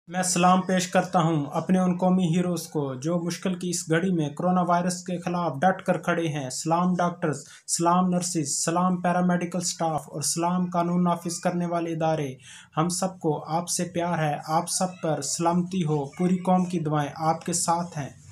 मैं सलाम पेश करता हूं अपने उन कौमी हीरोज को जो मुश्किल की इस घड़ी में कोरोना वायरस के खिलाफ डट कर खड़े हैं। सलाम डॉक्टर्स, सलाम नर्सिस, सलाम पैरामेडिकल स्टाफ और सलाम कानून नाफिज करने वाले इदारे। हम सबको आपसे प्यार है। आप सब पर सलामती हो। पूरी कौम की दुआएं आपके साथ हैं।